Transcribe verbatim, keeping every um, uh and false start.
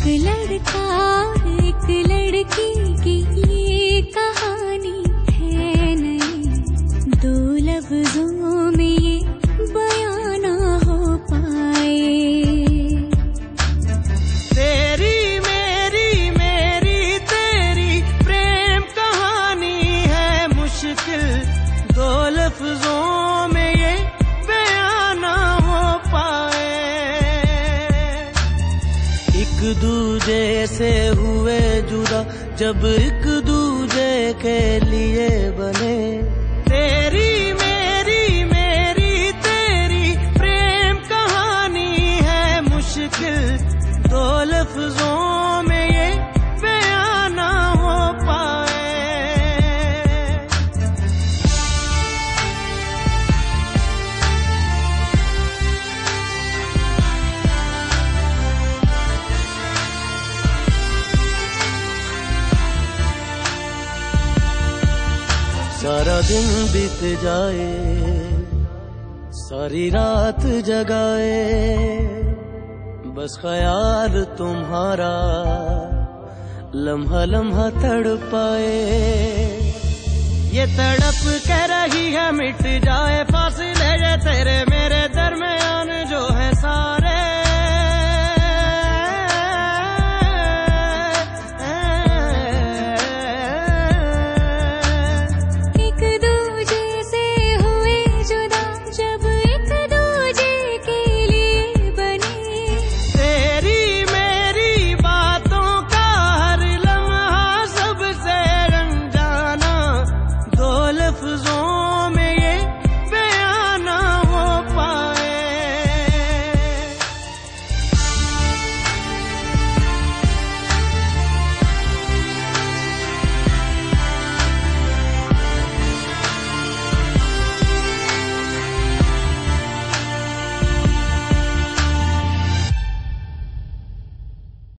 लड़का एक लड़की की ये कहानी है नहीं, दो लफ्जों में ये बयां ना हो पाए। तेरी मेरी मेरी तेरी प्रेम कहानी है मुश्किल, दो लफ्जों में ये बयां ना हो पाए। एक दूजे से हुए जुदा जब एक दूजे के लिए बने, तेरी मेरी मेरी तेरी प्रेम कहानी है मुश्किल, दो लफ्जों में ये बयां ना हो पाए। सारा दिन बीत जाए, सारी रात जगाए, बस ख्याल तुम्हारा लम्हा लम्हा तड़पाए। ये तड़प कह रही है मिट जाए फासले, ये तेरे मेरे दरमियान जो है सारे